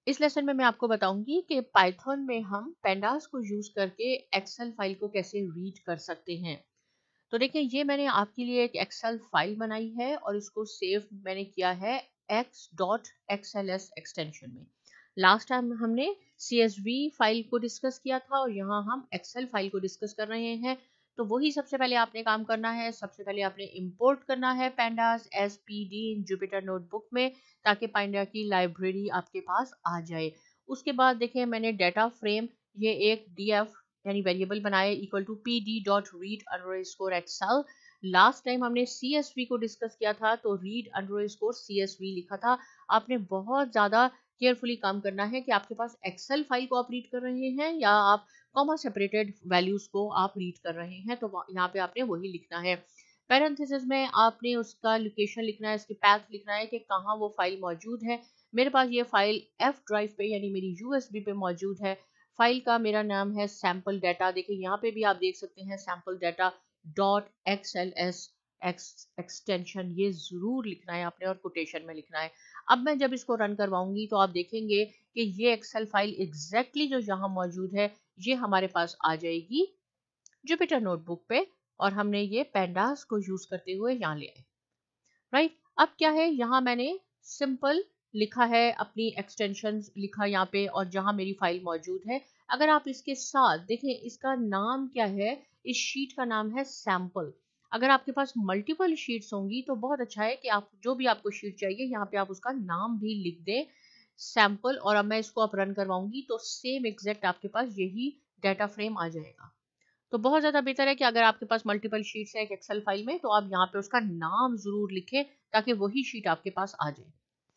इस लेसन में मैं आपको बताऊंगी कि पाइथन में हम पेंडास को यूज करके एक्सेल फाइल को कैसे रीड कर सकते हैं। तो देखिए, ये मैंने आपके लिए एक एक्सेल फाइल बनाई है और इसको सेव मैंने किया है x.xls एक्सटेंशन में। लास्ट टाइम हमने CSV फाइल को डिस्कस किया था और यहाँ हम एक्सेल फाइल को डिस्कस कर रहे हैं। तो वही सबसे पहले आपने काम करना है। सबसे पहले आपने इंपोर्ट करना है pandas as pd in Jupyter notebook में, ताकि पांडा की लाइब्रेरी आपके पास आ जाए। उसके बाद देखिए, मैंने डाटा फ्रेम ये एक df यानी वेरिएबल बनाए equal to pd.read_excel। Last time हमने CSV को डिस्कस किया था तो read_CSV लिखा था। आपने बहुत ज्यादा केयरफुली काम करना है कि आपके पास एक्सेल फाइल को आप रीड कर रहे हैं या आप कॉमा सेपरेटेड वैल्यूज को आप रीड कर रहे हैं, तो यहाँ पे आपने वही लिखना है। पैरेंथेसिस में आपने उसका लोकेशन लिखना है, इसकी पैथ लिखना है कि कहाँ वो फाइल मौजूद है। मेरे पास ये फाइल F ड्राइव पे यानी मेरी USB पे मौजूद है। फाइल का मेरा नाम है सैम्पल डाटा। देखिए, यहाँ पे भी आप देख सकते हैं सैम्पल डाटा .xls एक्सटेंशन, ये जरूर लिखना है आपने और कोटेशन में लिखना है। अब मैं जब इसको रन करवाऊंगी तो आप देखेंगे कि ये एक्सेल फाइल एग्जैक्टली जो यहाँ मौजूद है ये हमारे पास आ जाएगी जुपिटर नोटबुक पे, और हमने ये पेंडास को यूज करते हुए यहाँ ले आए। राइट, अब क्या है, यहाँ मैंने सिंपल लिखा है, अपनी एक्सटेंशन लिखा यहाँ पे, और जहाँ मेरी फाइल मौजूद है। अगर आप इसके साथ देखें, इसका नाम क्या है, इस शीट का नाम है सैंपल। अगर आपके पास मल्टीपल शीट्स होंगी तो बहुत अच्छा है कि आप जो भी आपको शीट चाहिए यहाँ पे आप उसका नाम भी लिख दें, सैंपल। और अब मैं इसको आप रन करवाऊंगी तो सेम एग्जैक्ट आपके पास यही डाटा फ्रेम आ जाएगा। तो बहुत ज़्यादा बेहतर है कि अगर आपके पास मल्टीपल शीट्स है एक एक्सेल फाइल में तो आप यहाँ पे उसका नाम ज़रूर लिखें ताकि वही शीट आपके पास आ जाए।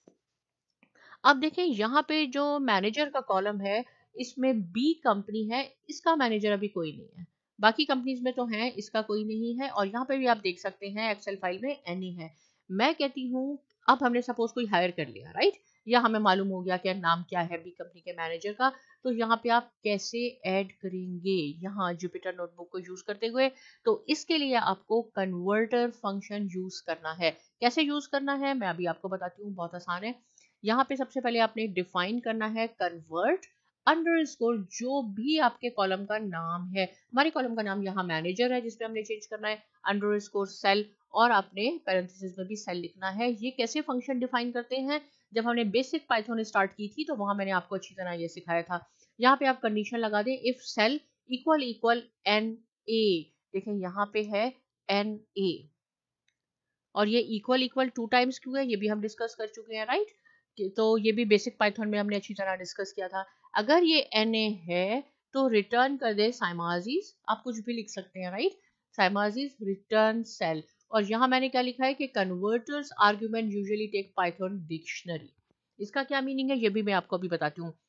अब देखें, यहाँ पे जो मैनेजर का कॉलम है इसमें बी कंपनी है, इसका मैनेजर अभी कोई नहीं है। बाकी कंपनीज में तो है, इसका कोई नहीं है। और यहाँ पे भी आप देख सकते हैं एक्सेल फाइल में एनी है। मैं कहती हूँ, अब हमने सपोज कोई हायर कर लिया, राइट, या हमें मालूम हो गया कि नाम क्या है बी कंपनी के मैनेजर का, तो यहाँ पे आप कैसे ऐड करेंगे यहाँ जुपिटर नोटबुक को यूज करते हुए। तो इसके लिए आपको कन्वर्टर फंक्शन यूज करना है। कैसे यूज करना है मैं अभी आपको बताती हूँ, बहुत आसान है। यहाँ पे सबसे पहले आपने डिफाइन करना है कन्वर्ट अंडरस्कोर जो भी आपके कॉलम का नाम है। हमारे कॉलम का नाम यहाँ मैनेजर है जिसपे हमने चेंज करना है अंडरस्कोर सेल, और आपने पैरेंथेसिस में भी सेल लिखना है। ये कैसे फंक्शन डिफाइन करते हैं, जब हमने बेसिक पाइथन स्टार्ट की थी तो वहां मैंने आपको अच्छी तरह ये सिखाया था। यहाँ पे आप कंडीशन लगा दें, if cell equal equal N A. देखें यहाँ पे है एन ए, और ये इक्वल इक्वल 2 टाइम्स क्यों है ये भी हम डिस्कस कर चुके हैं, राइट। तो ये भी बेसिक पाइथन में हमने अच्छी तरह डिस्कस किया था। अगर ये Na है तो रिटर्न कर दे साइमाजीज, आप कुछ भी लिख सकते हैं, राइट, साइमाजीज रिटर्न सेल। और यहाँ मैंने क्या लिखा है कि converters argument usually take Python dictionary. इसका क्या मीनिंग है ये भी मैं आपको अभी बताती हूँ।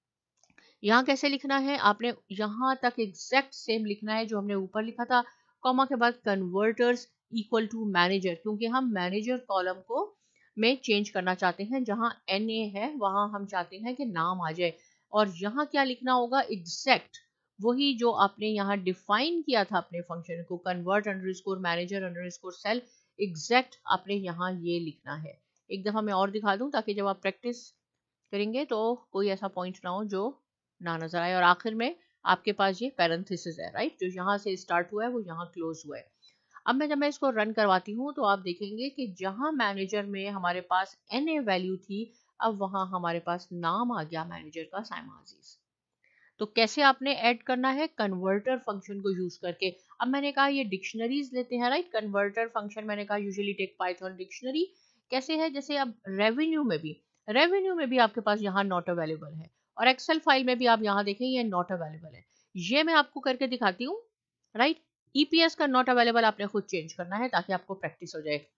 यहाँ कैसे लिखना है, आपने यहाँ तक एग्जैक्ट सेम लिखना है जो हमने ऊपर लिखा था, कॉमा के बाद कन्वर्टर्स इक्वल टू मैनेजर, क्योंकि हम मैनेजर कॉलम को में चेंज करना चाहते हैं। जहां Na है वहां हम चाहते हैं कि नाम आ जाए। और यहाँ क्या लिखना होगा, एग्जैक्ट वही जो आपने यहाँ डिफाइन किया था अपने फंक्शन को, convert underscore manager underscore cell, exact आपने यहाँ ये लिखना है। एक दफा मैं और दिखा दूं ताकि जब आप प्रैक्टिस करेंगे तो कोई ऐसा पॉइंट ना हो जो ना नजर आए। और आखिर में आपके पास ये पैरेंथेसिस है, राइट, जो यहाँ से स्टार्ट हुआ है वो यहाँ क्लोज हुआ है। अब जब मैं इसको रन करवाती हूँ तो आप देखेंगे कि जहां मैनेजर में हमारे पास Na वैल्यू थी, अब वहां हमारे पास नाम आ गया मैनेजर का, साइमाजीज। तो कैसे आपने ऐड करना है, कन्वर्टर फंक्शन को यूज करके। अब मैंने कहा ये डिक्शनरीज लेते हैं, राइट, कन्वर्टर फंक्शन मैंने कहा यूजुअली टेक पाइथन डिक्शनरी। कैसे है, जैसे अब रेवेन्यू में भी आपके पास यहाँ नॉट अवेलेबल है, और एक्सेल फाइल में भी आप यहाँ देखें ये नॉट अवेलेबल है। ये मैं आपको करके दिखाती हूँ, राइट। ईपीएस का नॉट अवेलेबल आपने खुद चेंज करना है ताकि आपको प्रैक्टिस हो जाए।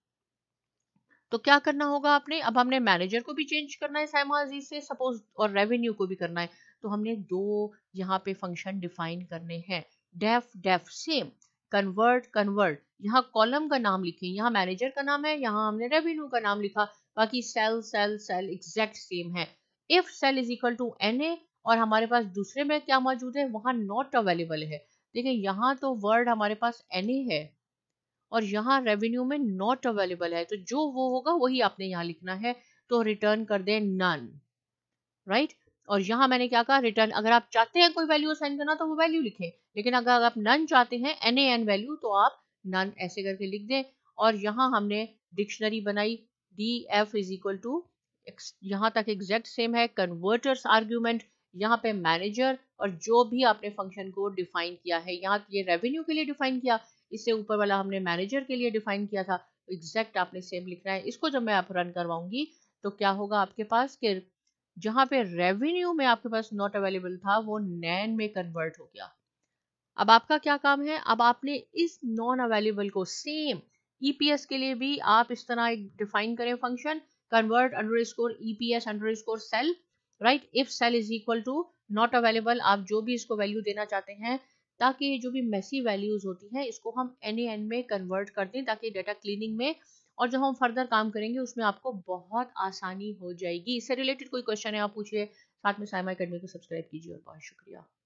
तो क्या करना होगा आपने, अब हमने मैनेजर को भी चेंज करना है साइमाजीज से सपोज, और रेवेन्यू को भी करना है। तो हमने दो यहाँ पे फंक्शन डिफाइन करने हैं, def def same, convert convert. यहाँ कॉलम का नाम लिखें, यहाँ मैनेजर का नाम है, यहाँ हमने रेवेन्यू का नाम लिखा, बाकी cell cell cell exact same है। If cell is equal to Na, और हमारे पास दूसरे में क्या मौजूद है, वहां नॉट अवेलेबल है। देखिए यहाँ तो वर्ड हमारे पास Na है और यहाँ रेवेन्यू में नॉट अवेलेबल है, तो जो वो होगा वही आपने यहाँ लिखना है। तो रिटर्न कर दे नन। राइट। और यहाँ मैंने क्या कहा, रिटर्न, अगर आप चाहते हैं कोई वैल्यू असाइन करना तो वो वैल्यू लिखें, लेकिन अगर आप नन चाहते हैं, NaN वैल्यू, तो आप नन ऐसे करके लिख दें। और यहाँ हमने डिक्शनरी बनाई, df इज इक्वल टू, यहाँ तक एग्जैक्ट सेम है, कन्वर्टर्स आर्ग्यूमेंट, यहाँ पे मैनेजर, और जो भी आपने फंक्शन को डिफाइन किया है, यहाँ ये रेवेन्यू के लिए डिफाइन किया, इससे ऊपर वाला हमने मैनेजर के लिए डिफाइन किया था, एग्जैक्ट आपने सेम लिखना है। इसको जब मैं आप रन करवाऊंगी तो क्या होगा आपके पास कि जहां पे रेवेन्यू में आपके पास नॉट अवेलेबल था वो नैन में कन्वर्ट हो गया। अब आपका क्या काम है, अब आपने इस नॉन अवेलेबल को सेम ईपीएस के लिए भी आप इस तरह एक डिफाइन करें function, convert underscore EPS underscore cell, right. If cell is equal to not available, आप जो भी इसको वैल्यू देना चाहते हैं, ताकि ये जो भी मेसी वैल्यूज होती हैं इसको हम NaN में कन्वर्ट कर दें, ताकि डेटा क्लीनिंग में और जब हम फर्दर काम करेंगे उसमें आपको बहुत आसानी हो जाएगी। इससे रिलेटेड कोई क्वेश्चन है आप पूछिए, साथ में साइमा अकेडमी को सब्सक्राइब कीजिए, और बहुत शुक्रिया।